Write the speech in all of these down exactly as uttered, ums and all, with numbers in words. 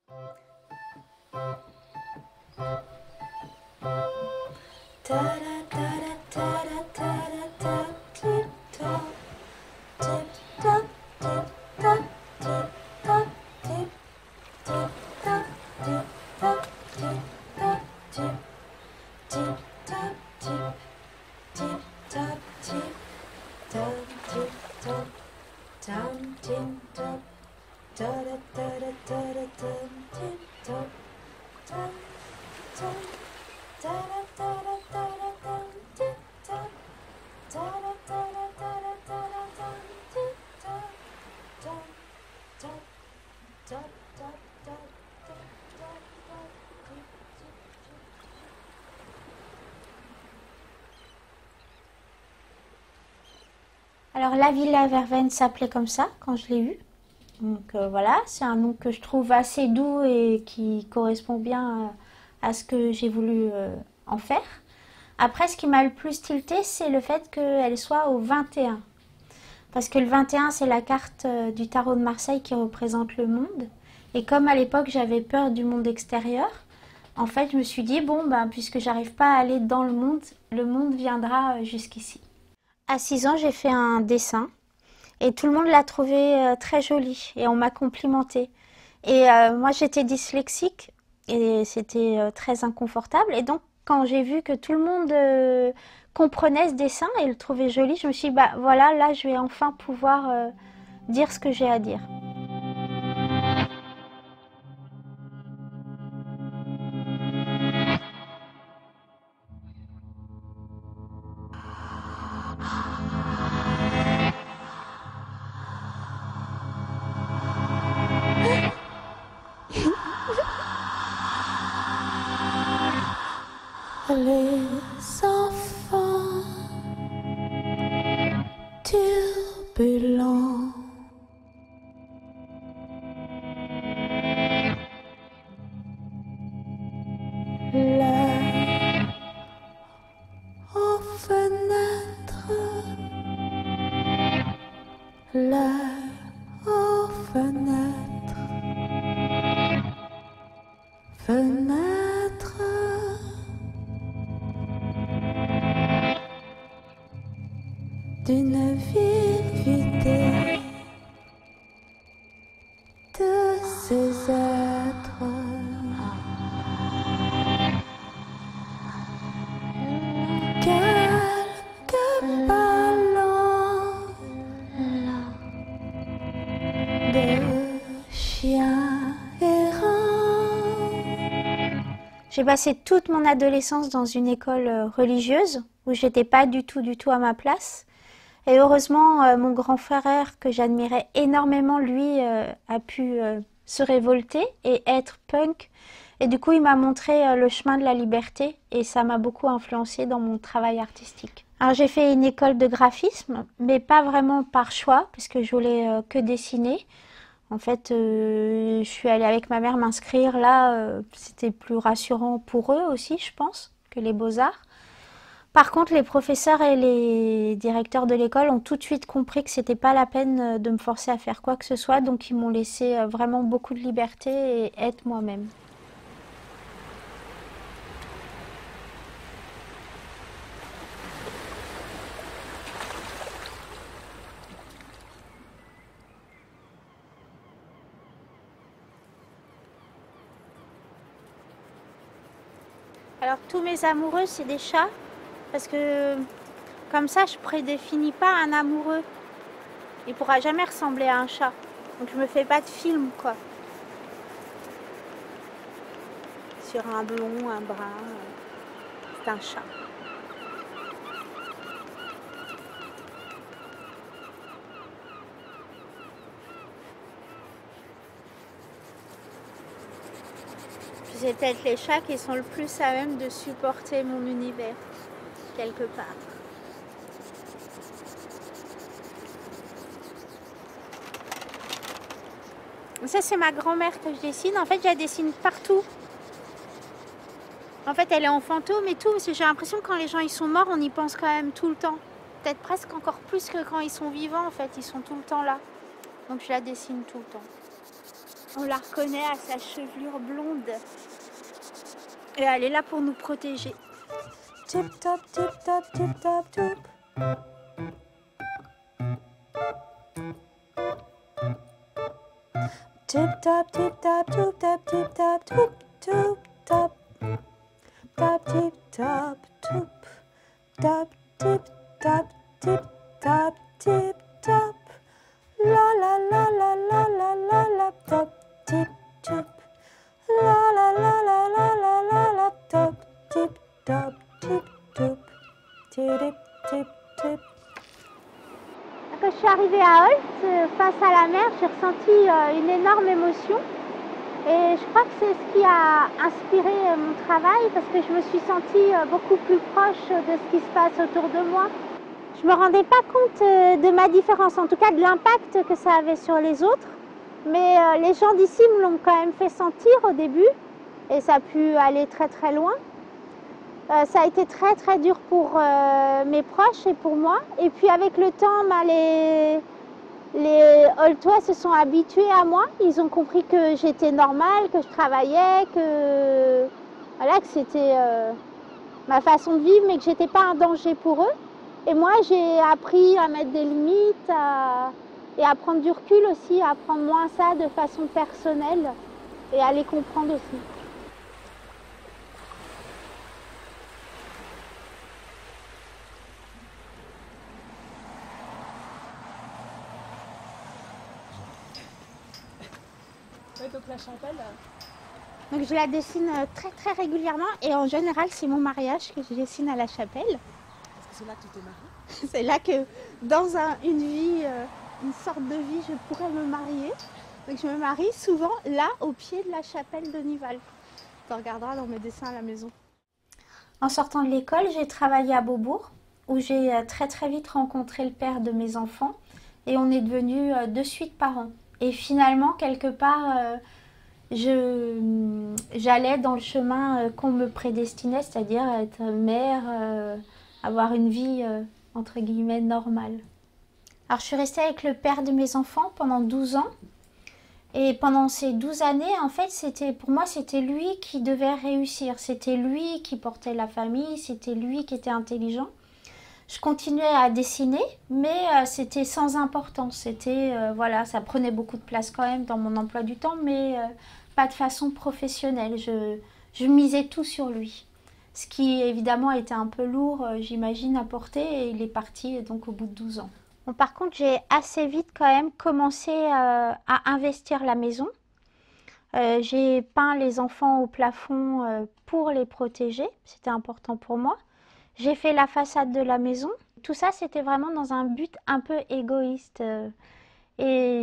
Alors la Villa Verveine s'appelait comme ça quand je l'ai eue. Donc euh, voilà, c'est un nom que je trouve assez doux et qui correspond bien à, à ce que j'ai voulu euh, en faire. Après, ce qui m'a le plus tilté, c'est le fait qu'elle soit au vingt et un. Parce que le vingt et un, c'est la carte euh, du tarot de Marseille qui représente le monde. Et comme à l'époque, j'avais peur du monde extérieur, en fait, je me suis dit, bon, ben, puisque j'arrive pas à aller dans le monde, le monde viendra jusqu'ici. À six ans, j'ai fait un dessin et tout le monde l'a trouvé euh, très joli et on m'a complimenté. Et euh, moi, j'étais dyslexique et c'était euh, très inconfortable. Et donc, quand j'ai vu que tout le monde euh, comprenait ce dessin et le trouvait joli, je me suis dit, bah voilà, là, je vais enfin pouvoir euh, dire ce que j'ai à dire. Les enfants turbulents, là aux fenêtres, là aux fenêtres, fenêtres d'une ville vidée de ses êtres. Quelques ballons de chiens errants. J'ai passé toute mon adolescence dans une école religieuse où j'étais pas du tout, du tout à ma place. Et heureusement, euh, mon grand frère, que j'admirais énormément, lui, euh, a pu euh, se révolter et être punk. Et du coup, il m'a montré euh, le chemin de la liberté et ça m'a beaucoup influencé dans mon travail artistique. Alors, j'ai fait une école de graphisme, mais pas vraiment par choix, parce que je voulais euh, que dessiner. En fait, euh, je suis allée avec ma mère m'inscrire là. Euh, c'était plus rassurant pour eux aussi, je pense, que les beaux-arts. Par contre, les professeurs et les directeurs de l'école ont tout de suite compris que c'était pas la peine de me forcer à faire quoi que ce soit, donc ils m'ont laissé vraiment beaucoup de liberté et être moi-même. Alors tous mes amoureux, c'est des chats, parce que comme ça, je prédéfinis pas un amoureux. Il pourra jamais ressembler à un chat. Donc je me fais pas de film, quoi. Sur un blond, un brun, c'est un chat. Puis c'est peut-être les chats qui sont le plus à même de supporter mon univers, quelque part. Ça, c'est ma grand-mère que je dessine. En fait, je la dessine partout. En fait, elle est en fantôme et tout. J'ai l'impression que quand les gens ils sont morts, on y pense quand même tout le temps. Peut-être presque encore plus que quand ils sont vivants, en fait. Ils sont tout le temps là. Donc, je la dessine tout le temps. On la reconnaît à sa chevelure blonde. Et elle est là pour nous protéger. Tip top, tip top, tip top, toup. Tip top, tip top, toup, tap, tip top, toup, toup, top. Tap, tip top, toup. Tap, tip top, tip top, tip top. La la la la la la la la, top, tip top. La la la la la la la la, top, tip top, tip top. Tip tip tip. Quand je suis arrivée à Holt, face à la mer, j'ai ressenti une énorme émotion. Et je crois que c'est ce qui a inspiré mon travail parce que je me suis sentie beaucoup plus proche de ce qui se passe autour de moi. Je ne me rendais pas compte de ma différence, en tout cas de l'impact que ça avait sur les autres. Mais les gens d'ici me l'ont quand même fait sentir au début et ça a pu aller très très loin. Ça a été très très dur pour mes proches et pour moi. Et puis avec le temps, bah, les... Les Holtois se sont habitués à moi, ils ont compris que j'étais normale, que je travaillais, que, voilà, que c'était euh, ma façon de vivre, mais que je n'étais pas un danger pour eux. Et moi, j'ai appris à mettre des limites à, et à prendre du recul aussi, à prendre moins ça de façon personnelle et à les comprendre aussi. Ouais, donc la chapelle. Donc je la dessine très très régulièrement et en général c'est mon mariage que je dessine à la chapelle. Parce que c'est là que tu t'es mariée. C'est là que dans un, une vie, euh, une sorte de vie, je pourrais me marier. Donc je me marie souvent là au pied de la chapelle de Nival. Tu regarderas dans mes dessins à la maison. En sortant de l'école, j'ai travaillé à Beaubourg où j'ai très très vite rencontré le père de mes enfants et on est devenus de suite parents. Et finalement, quelque part, euh, je, j'allais dans le chemin euh, qu'on me prédestinait, c'est-à-dire être mère, euh, avoir une vie, euh, entre guillemets, normale. Alors, je suis restée avec le père de mes enfants pendant douze ans. Et pendant ces douze années, en fait, c'était, pour moi, c'était lui qui devait réussir. C'était lui qui portait la famille, c'était lui qui était intelligent. Je continuais à dessiner, mais euh, c'était sans importance. C'était, euh, voilà, ça prenait beaucoup de place quand même dans mon emploi du temps, mais euh, pas de façon professionnelle. Je, je misais tout sur lui. Ce qui, évidemment, a été un peu lourd, euh, j'imagine, à porter, et il est parti donc au bout de douze ans. Bon, par contre, j'ai assez vite quand même commencé euh, à investir la maison. Euh, j'ai peint les enfants au plafond euh, pour les protéger. C'était important pour moi. J'ai fait la façade de la maison. Tout ça, c'était vraiment dans un but un peu égoïste. Et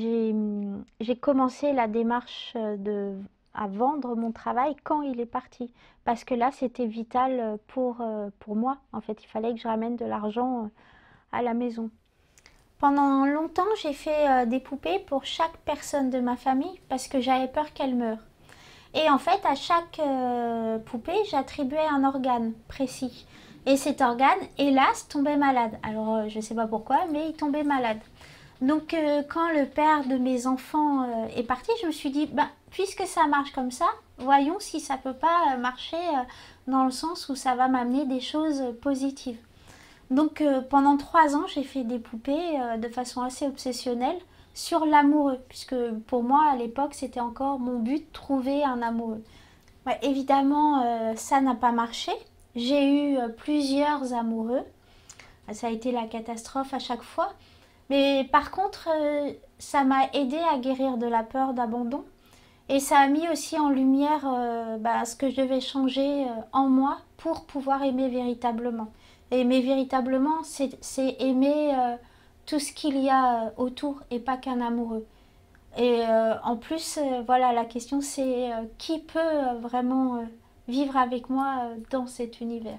j'ai commencé la démarche de, à vendre mon travail quand il est parti. Parce que là, c'était vital pour, pour moi. En fait, il fallait que je ramène de l'argent à la maison. Pendant longtemps, j'ai fait des poupées pour chaque personne de ma famille parce que j'avais peur qu'elle meure. Et en fait, à chaque euh, poupée, j'attribuais un organe précis. Et cet organe, hélas, tombait malade. Alors, euh, je ne sais pas pourquoi, mais il tombait malade. Donc, euh, quand le père de mes enfants euh, est parti, je me suis dit, bah, puisque ça marche comme ça, voyons si ça ne peut pas marcher euh, dans le sens où ça va m'amener des choses positives. Donc, euh, pendant trois ans, j'ai fait des poupées euh, de façon assez obsessionnelle sur l'amoureux, puisque pour moi, à l'époque, c'était encore mon but, trouver un amoureux. Ouais, évidemment, euh, ça n'a pas marché. J'ai eu euh, plusieurs amoureux. Ça a été la catastrophe à chaque fois. Mais par contre, euh, ça m'a aidé à guérir de la peur d'abandon. Et ça a mis aussi en lumière euh, bah, ce que je devais changer euh, en moi pour pouvoir aimer véritablement. Et aimer véritablement, c'est aimer euh, tout ce qu'il y a autour et pas qu'un amoureux. Et euh, en plus, euh, voilà, la question c'est euh, qui peut euh, vraiment euh, vivre avec moi euh, dans cet univers.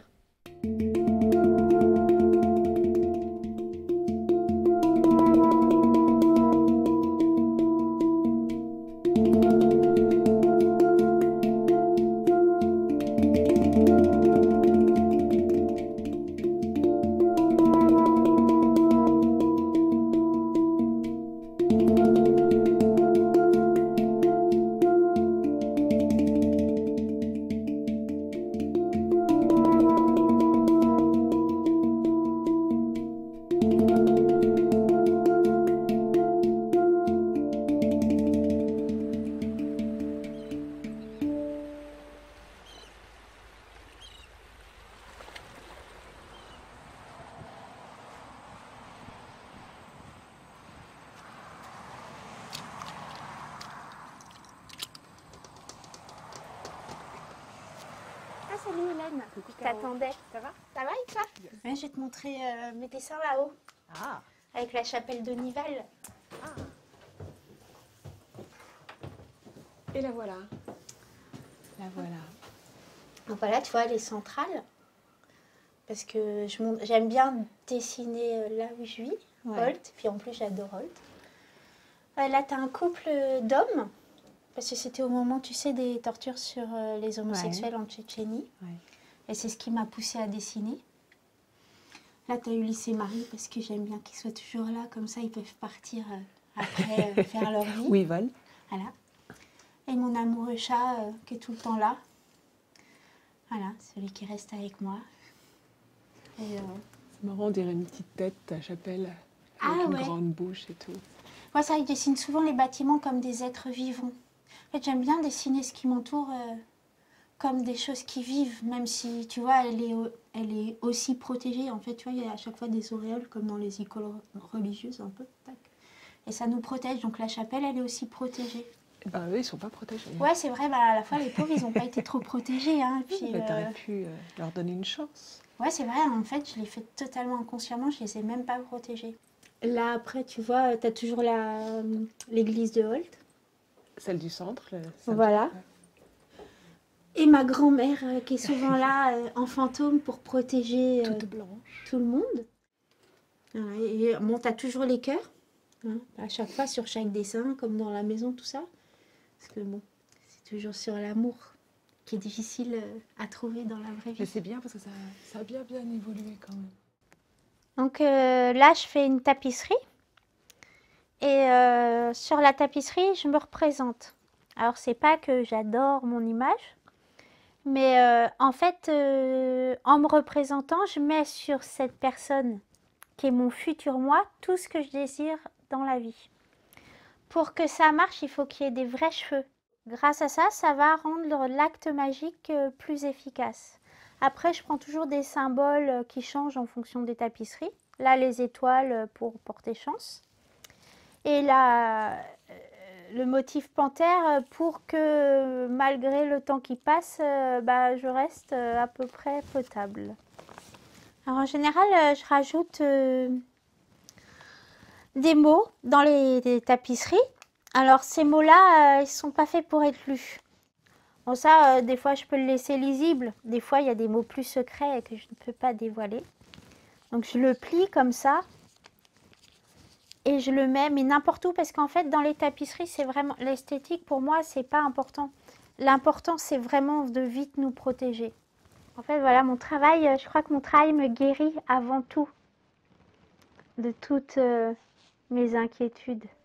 Salut Hélène, Coucou, je Caro. t'attendais. Ça va? Ça va et toi? Ouais, je vais te montrer euh, mes dessins là-haut, Ah. avec la chapelle de Nivelles. Ah. Et la voilà. La voilà. Donc voilà, tu vois, elle est centrale. Parce que je mon- j'aime bien dessiner euh, là où je vis, Ouais. Holt. Puis en plus, j'adore Holt. Euh, là, tu as un couple d'hommes. Parce que c'était au moment, tu sais, des tortures sur euh, les homosexuels en Tchétchénie. Ouais. Et c'est ce qui m'a poussée à dessiner. Là, tu as Ulysse et Marie, parce que j'aime bien qu'ils soient toujours là. Comme ça, ils peuvent partir euh, après euh, faire leur vie. Où ils volent. Voilà. Et mon amoureux chat euh, qui est tout le temps là. Voilà, celui qui reste avec moi. Et, euh, C'est marrant, on dirait une petite tête, ta chapelle, avec Ah, une ouais. grande bouche et tout. moi, ça, je dessine souvent les bâtiments comme des êtres vivants. En fait, j'aime bien dessiner ce qui m'entoure euh, comme des choses qui vivent, même si, tu vois, elle est, au- elle est aussi protégée. En fait, tu vois, il y a à chaque fois des auréoles, comme dans les écoles religieuses, un peu. Tac. Et ça nous protège. Donc la chapelle, elle est aussi protégée. Bah eux, ils sont pas protégés. Ouais, c'est vrai, bah, à la fois, les pauvres, ils n'ont pas été trop protégés. Hein, puis, Bah, euh, t'aurais pu euh, leur donner une chance. Ouais, c'est vrai, en fait, je l'ai fait totalement inconsciemment, je les ai même pas protégés. Là, après, tu vois, tu as toujours la, euh, l'église de Holt. Celle du centre. le- celle- Voilà. ouais. Et ma grand-mère euh, qui est souvent là euh, en fantôme pour protéger euh, Toute blanche. tout le monde. Voilà, et bon, tu as toujours les cœurs, hein, à chaque fois, sur chaque dessin, comme dans la maison, tout ça. Parce que bon, c'est toujours sur l'amour qui est difficile euh, à trouver dans la vraie Mais vie. c'est bien parce que ça, ça a bien bien évolué quand même. Donc euh, là, je fais une tapisserie. Et euh, sur la tapisserie, je me représente. Alors, c'est pas que j'adore mon image, mais euh, en fait, euh, en me représentant, je mets sur cette personne qui est mon futur moi tout ce que je désire dans la vie. Pour que ça marche, il faut qu'il y ait des vrais cheveux. Grâce à ça, ça va rendre l'acte magique euh, plus efficace. Après, je prends toujours des symboles euh, qui changent en fonction des tapisseries. Là, les étoiles euh, pour porter chance. Et là, euh, le motif panthère euh, pour que malgré le temps qui passe, euh, bah, je reste euh, à peu près potable. Alors en général, euh, je rajoute euh, des mots dans les, les tapisseries. Alors ces mots-là, euh, ils ne sont pas faits pour être lus. Bon ça, euh, des fois je peux le laisser lisible. Des fois il y a des mots plus secrets que je ne peux pas dévoiler. Donc je le plie comme ça. Et je le mets, mais n'importe où, parce qu'en fait, dans les tapisseries, c'est vraiment l'esthétique, pour moi, c'est pas important. L'important, c'est vraiment de vite nous protéger. En fait, voilà, mon travail, euh, je crois que mon travail me guérit avant tout de toutes euh, mes inquiétudes.